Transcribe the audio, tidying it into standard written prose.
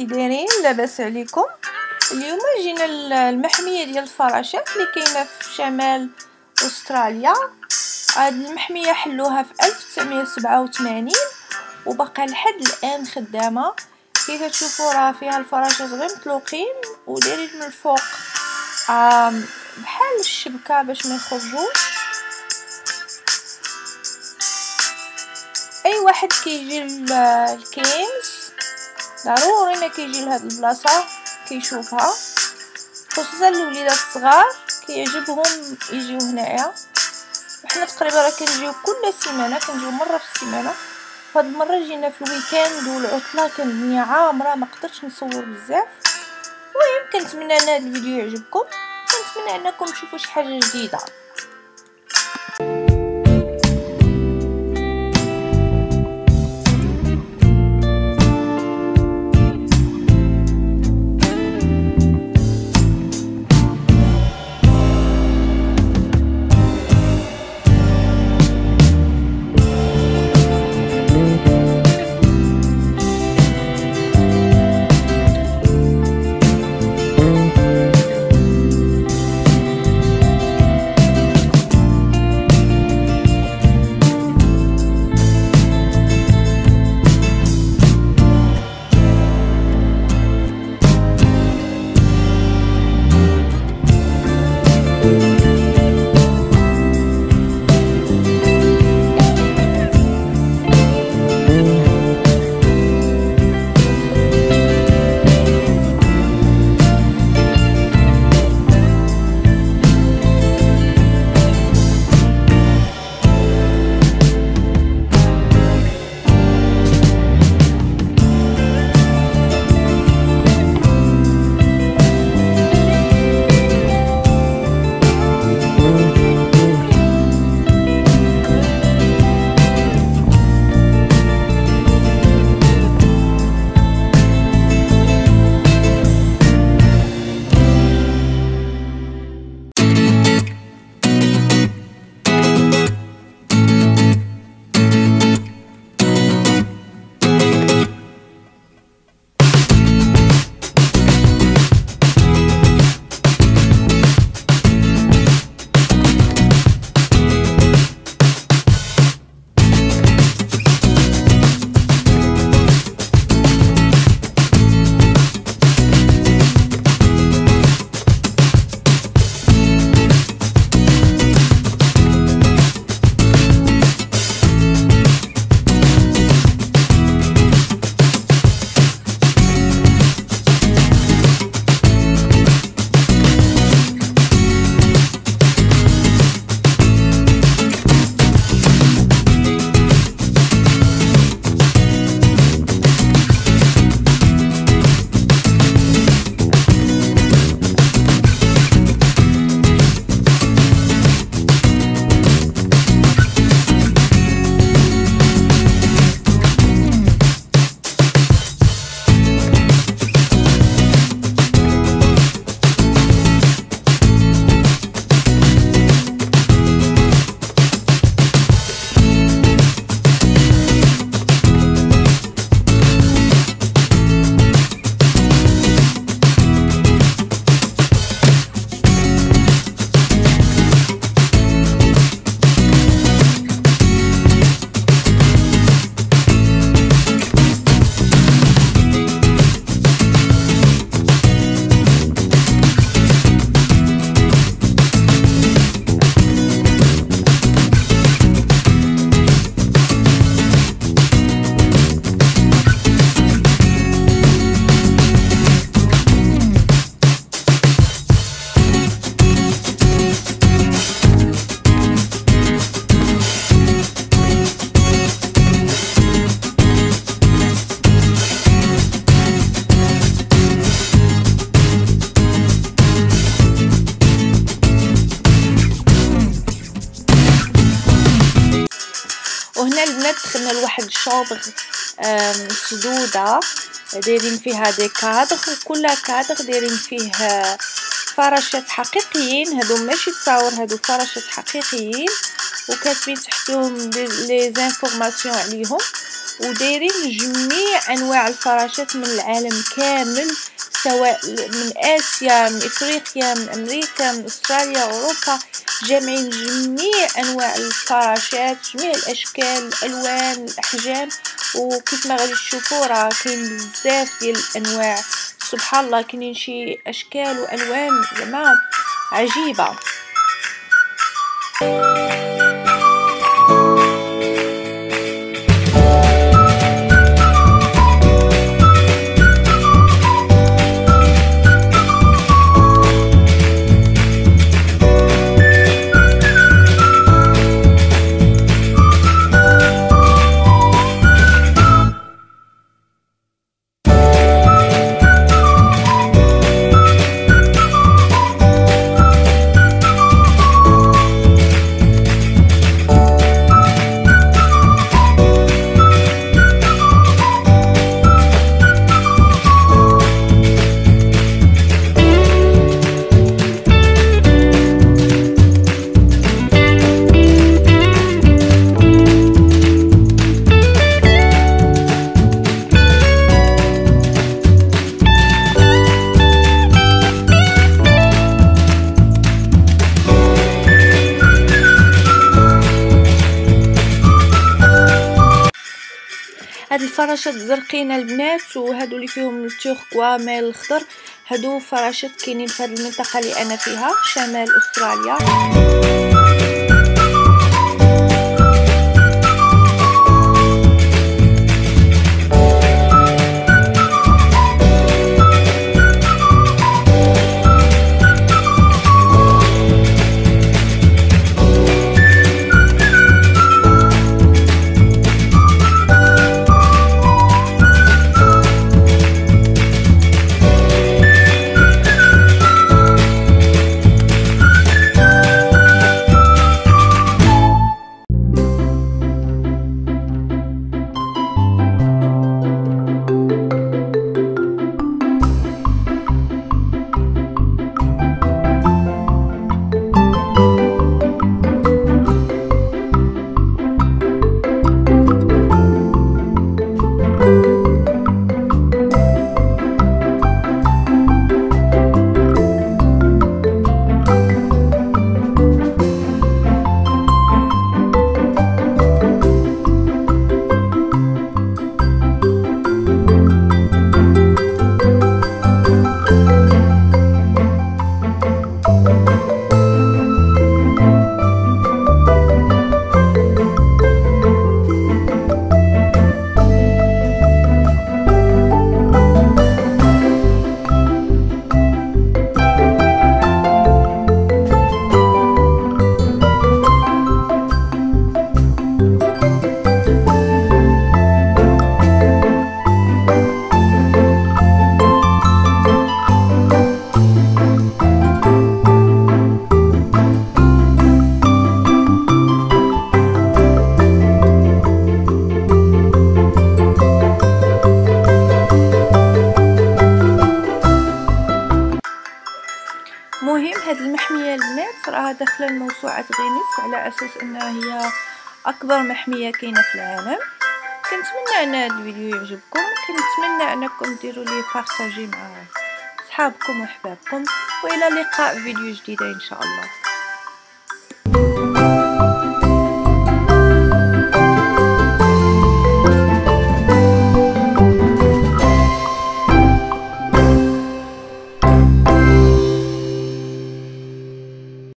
كي دايرين؟ لاباس عليكم؟ اليوم جينا المحميه ديال الفراشات اللي كاينه في شمال استراليا. هاد المحميه حلوها في 1987 وبقى لحد الان خدامه. كي كتشوفوا راه فيها الفراشات غير مطلوقين ودايرين من الفوق بحال الشبكه باش ما يخرجوش. اي واحد كيجي لكينز ضروري ما كيجي لهاد البلاصه كيشوفها، خصوصا الوليدات الصغار كيعجبهم يجيو هنايا. وحنا تقريبا راه كنجيو كل سيمانه، كنجيو مره في السيمانه. هاد المره جينا في الويكاند والعطله، كان الدنيا عامره ما قدرتش نصور بزاف. المهم كنتمنى ان هذا الفيديو يعجبكم، كنتمنى انكم تشوفوا شي حاجه جديده. وهنا البنات دخلنا لواحد الشوبغ مسدوده دايرين فيها دي كادغ، وكل كادغ دايرين فيه فراشات حقيقيين. هادو ماشي تصاور، هادو فراشات حقيقيين وكاتبين تحتهم لي زانفورماسيون عليهم. ودايرين جميع انواع الفراشات من العالم كامل، سواء من اسيا، من افريقيا، من امريكا، من استراليا، اوروبا. جامعين جميع انواع الفراشات، جميع الاشكال، الالوان، الاحجام. وكيف ما غادي تشوفوا راه كاين بزاف ديال الانواع، سبحان الله، كاينين شي اشكال والوان زعما عجيبه. هاد الفراشات زرقين البنات، وهادو اللي فيهم التوركوا مايل الخضر، هادو فراشات كاينين في هاد المنطقه اللي انا فيها شمال استراليا. مهم هاد المحمية البنات راها داخله موسوعة غينيس على اساس انها هي اكبر محمية كاينه في العالم. كنتمنى ان هذا الفيديو يعجبكم، كنتمنى انكم ديروا لي بارطاجي مع صحابكم وحبابكم، والى اللقاء في فيديو جديد ان شاء الله.